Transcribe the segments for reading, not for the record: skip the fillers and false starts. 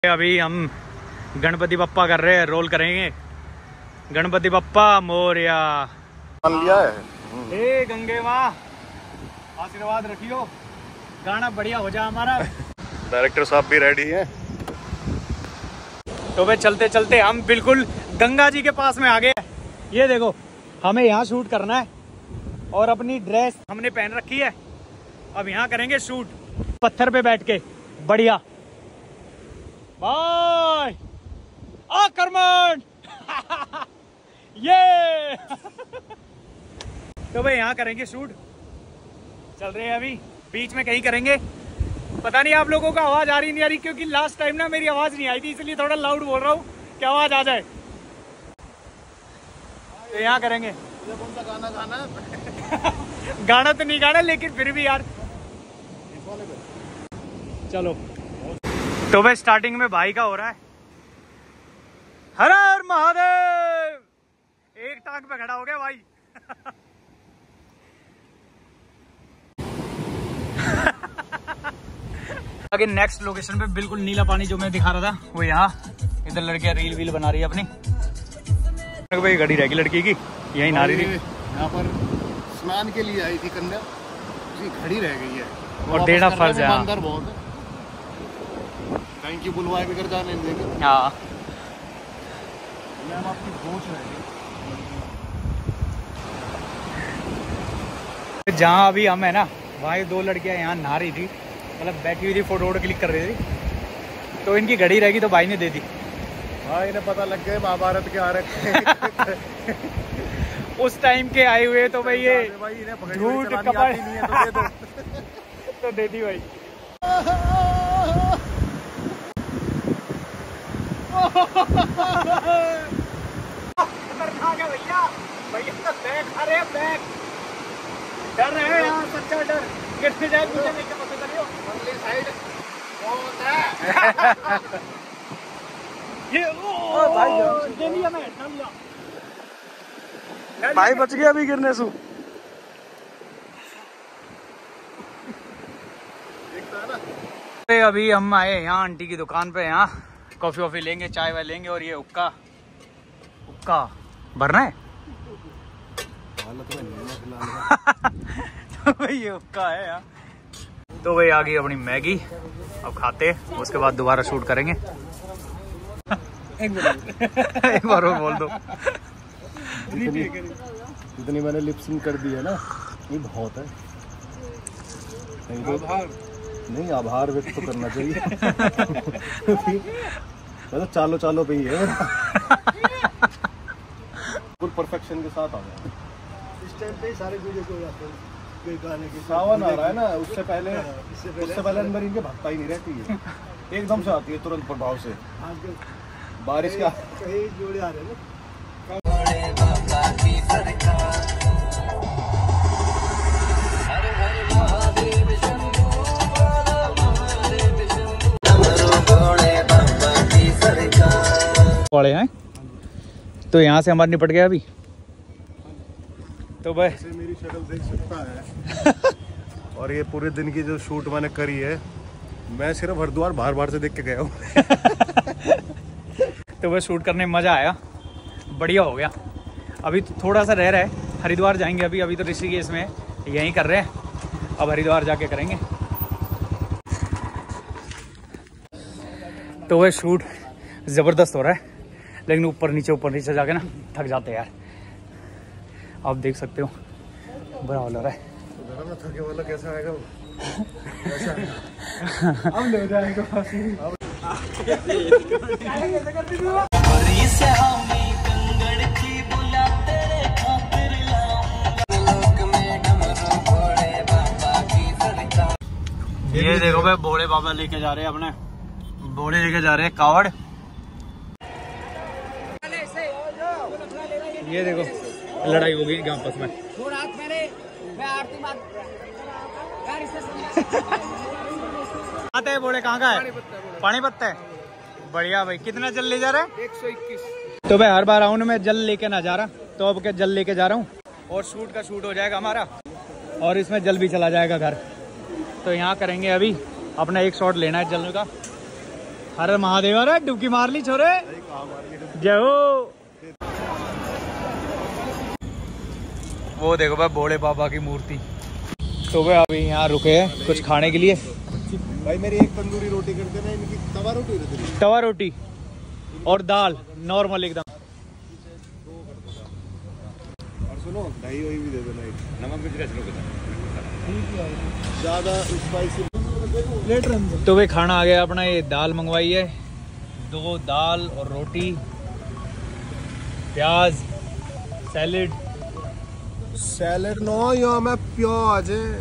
अभी हम गणपति बप्पा कर रहे हैं, रोल करेंगे। गणपति बप्पा मोरया। लिया है। हे गंगे माँ आशीर्वाद रखियो, गाना बढ़िया हो जाए हमारा। डायरेक्टर साहब भी रेडी हैं। तो भाई चलते चलते हम बिल्कुल गंगा जी के पास में आ गए। ये देखो, हमें यहाँ शूट करना है और अपनी ड्रेस हमने पहन रखी है। अब यहाँ करेंगे शूट पत्थर पे बैठ के, बढ़िया। बाय आक्रमण। ये तो भाई यहाँ करेंगे शूट, चल रहे हैं अभी। बीच में कहीं करेंगे, पता नहीं आप लोगों को आवाज आ रही नहीं आ रही, क्योंकि लास्ट टाइम ना मेरी आवाज नहीं आई थी, इसलिए थोड़ा लाउड बोल रहा हूँ कि आवाज आ जाए। तो यहाँ करेंगे। कौन सा गाना गाना है? गाना तो नहीं गाना, लेकिन फिर भी यार चलो। तो भाई स्टार्टिंग में भाई का हो रहा है हर हर महादेव। एक टांग पे खड़ा हो गया भाई। आगे नेक्स्ट लोकेशन पे बिल्कुल नीला पानी जो मैं दिखा रहा था वो यहाँ। इधर लड़कियां रील वील बना रही है अपनी। भाई गाड़ी रहेगी लड़की की, यही नारी थी। यहाँ पर स्नान के लिए आई थी कन्या, उसकी घड़ी रह गई है और देना फर्ज है। अंदर बहुत है। थैंक यू बुलवाए बिगड़ जाने देंगे। हाँ मैम आपकी सोच है। जहाँ अभी हम है ना, वहाँ दो लड़कियाँ यहाँ नहा रही थी, मतलब बैठी हुई थी, फोटो वोटो क्लिक कर रही थी। तो इनकी घड़ी रहेगी तो भाई ने दे दी। हाँ इन्हें पता लग गया महाभारत के आ रहे उस टाइम के आए हुए। तो भाई ये झूठ कपड़ तो दे दी भाई। भैया भैया तो बैग, अरे बैग डर रहे हैं यहाँ, सच्चा डर। गिरने जाए मुझे नहीं पता चलियो। साइड ये भाई दे लिया मैं, डाल लिया भाई, बच गया अभी गिरने से। अभी हम आए यहाँ आंटी की दुकान पे, यहाँ कॉफी वॉफी लेंगे, चाय वाय लेंगे। और ये हुक्का भरना है। तो भाई ये हुक्का है यहाँ। तो भाई आ गई अपनी मैगी, अब खाते, उसके बाद दोबारा शूट करेंगे। एक बार और बोल दो। जितनी मैंने लिपसिंग कर दी है ना, ये बहुत है। नहीं आभार व्यक्त तो करना चाहिए। मतलब चालो चालो पे ही है। फुल परफेक्शन के साथ आ गया। इस टाइम पे सारे वीडियो को जाते हैं। गाने के सावन आ रहा है ना, उससे पहले अंदर इनके भक्ता ही नहीं रहती है। एकदम से आती है तुरंत प्रभाव से। बारिश का कहीं जोड़े आ रहे हैं। वाले हैं तो यहाँ से हमारा निपट गया अभी। तो भाई मेरी शक्ल देख सकता है। और ये पूरे दिन की जो शूट मैंने करी है, मैं सिर्फ हरिद्वार बाहर से देख के गया हूँ। तो वह शूट करने में मज़ा आया, बढ़िया हो गया। अभी तो थोड़ा सा रह रहा है, हरिद्वार जाएंगे अभी तो ऋषिकेश में यहीं कर रहे हैं, अब हरिद्वार जाके करेंगे। तो वह शूट ज़बरदस्त हो रहा है, लेकिन ऊपर नीचे जाके ना थक जाते हैं यार। आप देख सकते हो बुरा हाल हो रहा है। थके वाला कैसा आएगा वो? अब ले जाएगा। ये देखो भाई, भोले बाबा लेके जा रहे हैं अपने, भोले लेके जा रहे हैं कावड़। ये देखो लड़ाई हो गई आपस में। आते हैं भोले, कहाँ का है? पानीपत है। बढ़िया भाई। कितना जल ले जा रहा है? 121। तो भाई हर बार आऊँ मैं जल लेके ना जा रहा, तो अब क्या जल लेके जा रहा हूँ, और शूट का शूट हो जाएगा हमारा, और इसमें जल भी चला जाएगा घर। तो यहाँ करेंगे अभी, अपना एक शॉट लेना है जल का। हर महादेव, अरे डुबकी मार ली छोरे, जय हो। वो देखो भाई भोले बाबा की मूर्ति। तो भाई अभी यहाँ रुके हैं कुछ खाने के लिए। भाई मेरी एक तंदूरी रोटी कर देना, इनकी तवा रोटी रहती है। तवा रोटी और दाल नॉर्मल एकदम। और सुनो दही वही भी दे देना, नमक मिर्च ज्यादा स्पाइसी। तो भाई खाना आ गया अपना, ये दाल मंगवाई है, 2 दाल और रोटी, प्याज, सैलेड। सैलेड नो, यहाँ में प्याज है।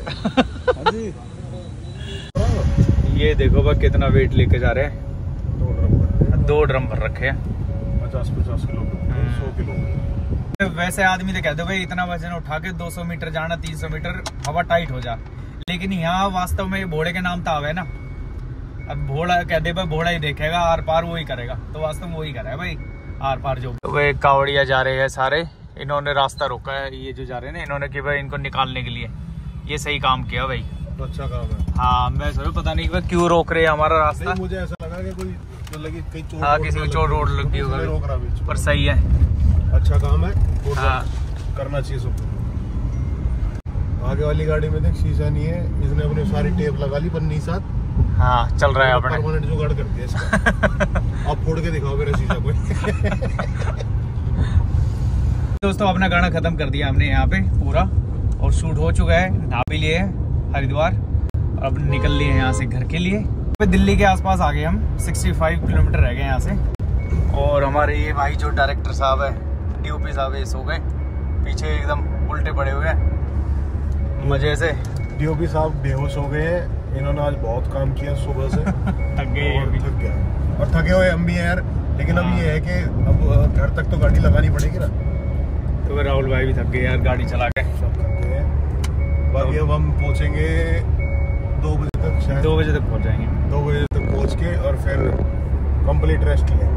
ये देखो भाई कितना वेट लेके जा रहे हैं, 2 ड्रम भर रखे हैं, 50-50 किलो 100 किलो। वैसे आदमी तो कहते भाई इतना वजन उठा के 200 मीटर जाना, 300 मीटर हवा टाइट हो जा, लेकिन यहाँ वास्तव में भोड़े के नाम तो आवे ना। अब भोड़ा कह दे भाई भोड़ा ही देखेगा, आर पार वो ही करेगा, तो वास्तव में वो ही करेगा भाई आर पार जो। तो वे कावड़िया जा रहे हैं सारे, इन्होंने रास्ता रोका है, ये जो जा रहे हैं ना इन्होंने कि भाई इनको निकालने के लिए, ये सही काम किया भाई, तो अच्छा काम है। हाँ मैं सोचा पता नहीं भाई क्यों रोक रहे हैं हमारा रास्ता। मुझे ऐसा लगा कि कोई जो लगी कहीं चोट, हाँ किसी को चोट वोट लगी होगा, रोक रहा बीच, पर सही है, अच्छा काम है। हाँ करना चाहिए सबको। आगे वाली गाड़ी में देख शीशा नहीं है, इसने अपनी सारी टेप लगा ली पन्नी साथ। हाँ चल रहा है अपने परमानेंट जुगाड़ कर दिया इसका। अब फोड़ के दिखाओ मेरा शीशा कोई। दोस्तों अपना गाना खत्म कर दिया हमने यहाँ पे पूरा, और शूट हो चुका है, नहा भी लिए हरिद्वार, अब निकल लिए यहाँ से घर के लिए। दिल्ली के आसपास आ गए हम, 65 किलोमीटर रह गए यहाँ से। और हमारे ये भाई जो डायरेक्टर साहब है, DOP साहब है, सो गए पीछे एकदम उल्टे पड़े हुए हैं मजे से। DOP साहब बेहोश हो गए हैं, इन्होंने आज बहुत काम किया सुबह से। थक गए थक गया, और थके हुए हम भी हैं यार, लेकिन अब ये है कि अब घर तक तो गाड़ी लगानी पड़ेगी ना। तो राहुल भाई भी थक गए यार गाड़ी चला के, सब थक गए हैं। बाकी अब हम पहुंचेंगे 2 बजे तक, शायद 2 बजे तक पहुंच जाएंगे। 2 बजे तक पहुंच के और फिर कंप्लीट रेस्ट लेंगे।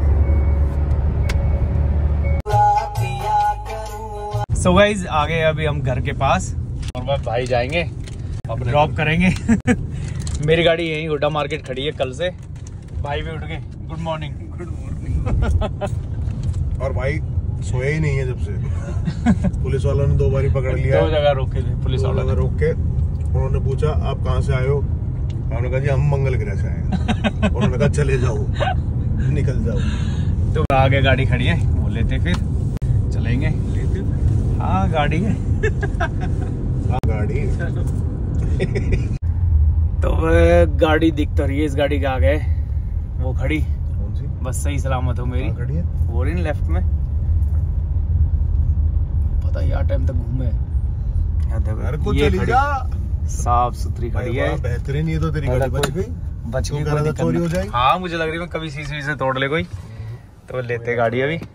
सो गाइस आ गए अभी हम घर के पास, और भाई जाएंगे ड्रॉप करेंगे। मेरी गाड़ी यहीं हुड्डा मार्केट खड़ी है कल से, भाई भी उठ गए। Good morning. Good morning. और भाई सोया ही नहीं है जब से। पुलिस वालों ने 2 बार पकड़ लिया, 2 जगह रोके थे पुलिस वालों ने, रोक के उन्होंने पूछा आप कहाँ से आए हो, उन्होंने कहा जी हम मंगल ग्रह से आए। उन्होंने कहा चले जाओ, निकल जाओ। तो आगे गाड़ी खड़ी है, वो लेते फिर चलेंगे। हाँ गाड़ी है। हाँ गाड़ी तो गाड़ी दिख तो रही है, इस गाड़ी के आगे वो खड़ी, कौन सी? बस सही सलामत हो मेरी खड़ी है वो रही लेफ्ट में। पता यार टाइम तक घूमे घर को चली जा, साफ सुथरी खड़ी है, बेहतरीन। ये तो तेरी गाड़ी बच गई, बच गई, चोरी हो जाएगी। हाँ मुझे लग रही है कभी शीशे से तोड़ ले कोई, तो लेते गाड़ी अभी।